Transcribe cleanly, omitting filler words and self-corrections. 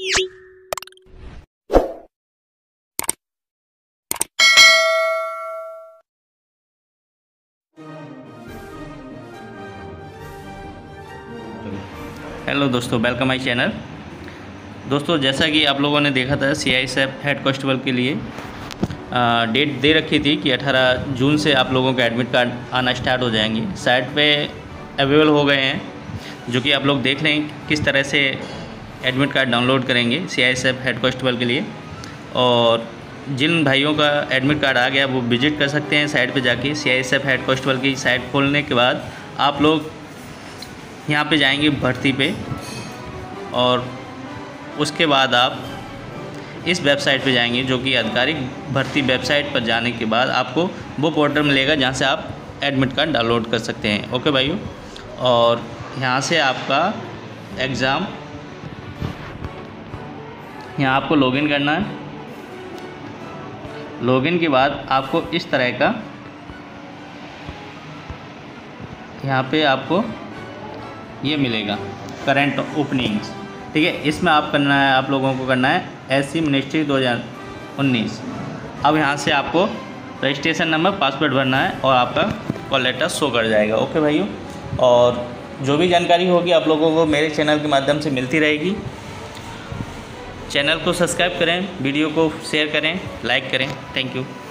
Hello दोस्तों, welcome my channel. दोस्तों, जैसा कि आप लोगों ने देखा था CISF हेड कांस्टेबल के लिए डेट दे रखी थी कि 18 जून से आप लोगों के एडमिट कार्ड आना स्टार्ट हो जाएंगे। साइट पे अवेलेबल हो गए हैं, जो कि आप लोग देख रहे हैं किस तरह से एडमिट कार्ड डाउनलोड करेंगे CISF हेड कांस्टेबल के लिए। और जिन भाइयों का एडमिट कार्ड आ गया वो विजिट कर सकते हैं साइट पे जाके। CISF हेड कांस्टेबल की साइट खोलने के बाद आप लोग यहाँ पे जाएंगे भर्ती पे, और उसके बाद आप इस वेबसाइट पे जाएंगे, जो कि आधिकारिक भर्ती वेबसाइट पर जाने के बाद आपको वो पोर्टल मिलेगा जहाँ से आप एडमिट कार्ड डाउनलोड कर सकते हैं। ओके भाइयों, और यहाँ से आपका एग्ज़ाम, यहाँ आपको लॉगिन करना है। लॉगिन के बाद आपको इस तरह का यहाँ पे आपको ये मिलेगा करंट ओपनिंग्स, ठीक है। इसमें आप लोगों को करना है SC मिनिस्ट्री 2019। अब यहाँ से आपको रजिस्ट्रेशन नंबर, पासवर्ड भरना है और आपका कॉल लेटर शो कर जाएगा। ओके भाइयों, और जो भी जानकारी होगी आप लोगों को मेरे चैनल के माध्यम से मिलती रहेगी। चैनल को सब्सक्राइब करें, वीडियो को शेयर करें, लाइक करें। Thank you.